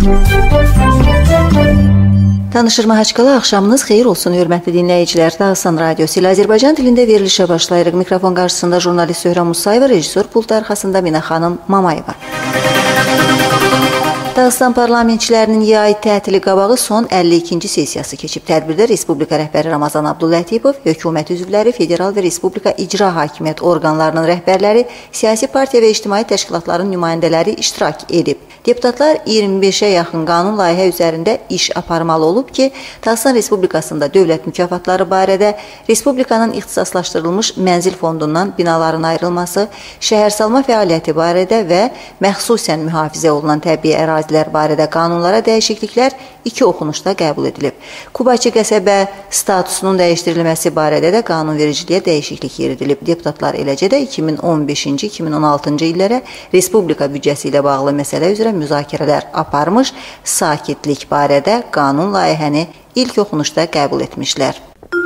Tanışır Mahaçqala, axşamınız xeyir olsun, hörmətli dinləyicilər. Dağıstan Radiosu ilə Azərbaycan dilində verilişə başlayırıq. Mikrofon qarşısında jurnalist Söhrəm Musayeva, rejissor pult arxasında Mina xanım Mamayeva. Dağıstan parlamentçilərinin yay tətili qabağı son 52-ci sessiyası keçib. Tədbirdə Respublika rəhbəri Ramazan Abdulətipov, hökumət üzvləri, federal və Respublika icra hakimiyyət orqanlarının rəhbərləri, siyasi partiya və ictimai təşkilatların nümayəndələri iştirak edib. Deputatlar 25-ə yaxın qanun layihə üzərində iş aparmalı olub ki, Dağıstan Respublikasında dövlət mükafatları barədə, Respublikanın ixtisaslaşdırılmış mənzil fondundan binaların ayrılması, şəhərsalma fəaliyyəti barədə və məxsusən mühafizə olunan təbii ərazilər barədə qanunlara dəyişikliklər 2 oxunuşda qəbul edilib. Qubaçı qəsəbə statusunun dəyişdirilməsi barədə də qanunvericiliyə dəyişiklik yeridilib. Deputatlar eləcə də 2015-2016-cı illərə Respublika büdcəsi ilə bağlı məsələ üzrə müzakirələr aparmış, sakitlik barədə qanun layihəni ilk oxunuşda qəbul etmişlər.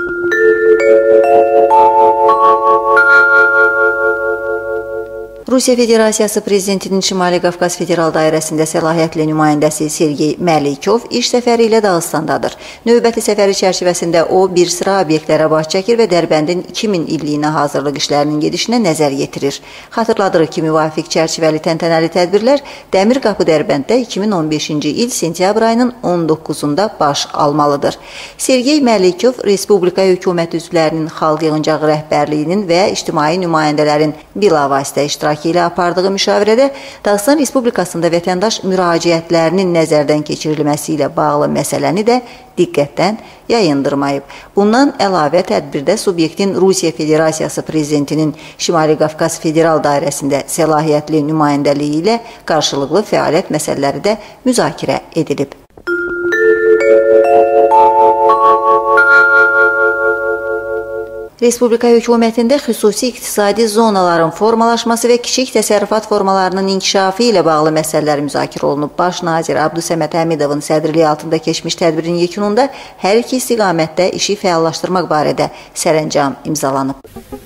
Rusiya Federasiyası Prezidentinin Şimali Qafqaz Federal Dairəsində səlahiyyətli nümayəndəsi Sergey Məlikov iş səfəri ilə Dağıstandadır. Növbəti səfəri çərçivəsində o, bir sıra obyektlərə baş çəkir və Dərbəndin 2000 illiyinə hazırlıq işlərinin gedişinə nəzər yetirir. Xatırladırıq ki, müvafiq çərçivəli təntənəli tədbirlər Dəmir Qapı Dərbənddə 2015-ci il sentyabr ayının 19-da baş almalıdır. Sergey Məlikov Respublika hökumət üzvlərinin, xalq yığıncağı rəhbərliyinin və ictimai nümayəndələrin bilavasitə iştirak ilə apardığı müşavirədə Dağıstan Respublikasında vətəndaş müraciətlərinin nəzərdən keçirilməsi ilə bağlı məsələni də diqqətdən yayındırmayıb. Bundan əlavə tədbirdə subyektin Rusiya Federasiyası Prezidentinin Şimali Qafqaz Federal Dairəsində səlahiyyətli nümayəndəliyi ilə qarşılıqlı fəaliyyət məsələləri də müzakirə edilib. Respublika hökumətində xüsusi iqtisadi zonaların formalaşması və kiçik təsərrüfat formalarının inkişafı ilə bağlı məsələlər müzakirə olunub. Baş nazir Abdusəməd Həmidovun sədrliyi altında keçmiş tədbirin yekununda hər iki istiqamətdə işi fəallaşdırmaq barədə sərəncam imzalanıb.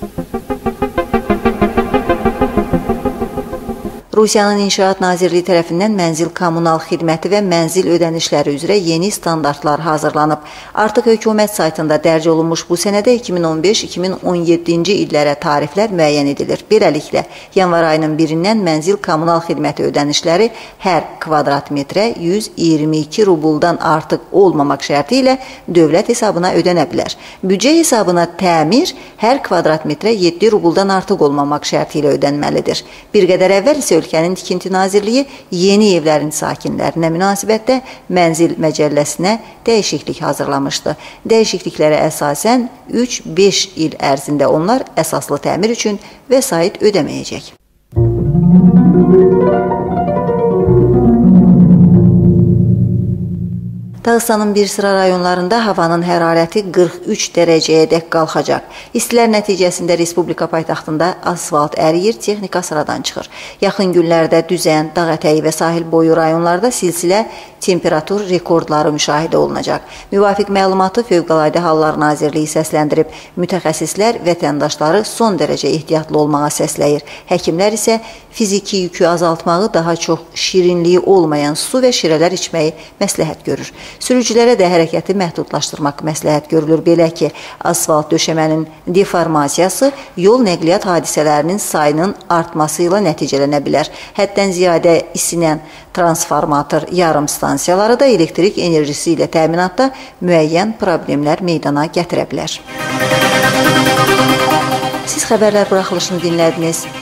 Rusiyanın İnşaat Nazirliyi tərəfindən mənzil kommunal xidməti və mənzil ödənişləri üzrə yeni standartlar hazırlanıb. Artıq hökumət saytında dərc olunmuş bu sənədə 2015-2017-ci illərə tariflər müəyyən edilir. Beləliklə, yanvar ayının 1-dən mənzil kommunal xidməti ödənişləri hər kvadrat metrə 122 rubuldan artıq olmamaq şərti ilə dövlət hesabına ödənə bilər. Büdcə hesabına təmir hər kvadrat metrə 7 rubuldan artıq olmamaq şərti ilə ödənməlidir. Bir qədər əvvəl isə Ölkənin Tikinti Nazirliyi yeni evlərin sakinlərinə münasibətdə mənzil məcəlləsinə dəyişiklik hazırlamışdı. Dəyişikliklərə əsasən 3-5 il ərzində onlar əsaslı təmir üçün vəsait ödəməyəcək. Dağıstanın bir sıra rayonlarında havanın hərarəti 43 dərəcəyə dək qalxacaq. İstilər nəticəsində Respublika paytaxtında asfalt əriyir, texnika sıradan çıxır. Yaxın günlərdə Düzən, Dağətəyi və sahil boyu rayonlarda silsilə temperatur rekordları müşahidə olunacaq. Müvafiq məlumatı Fövqəladə Hallar Nazirliyi səsləndirib. Mütəxəssislər vətəndaşları son dərəcə ehtiyatlı olmağa səsləyir. Həkimlər isə fiziki yükü azaltmağı, daha çox şirinliyi olmayan su və şirələr içməyi məsləhət görür. Sürücülərə də hərəkəti məhdudlaşdırmaq məsləhət görülür. Belə ki, asfalt döşəmənin deformasiyası yol nəqliyyat hadisələrinin sayının artması ilə nəticələnə bilər. Həddən ziyadə isinən transformator yarım stansiyaları da elektrik enerjisi ilə təminatda müəyyən problemlər meydana gətirə bilər. Siz xəbərlər buraxılışını dinlədiniz.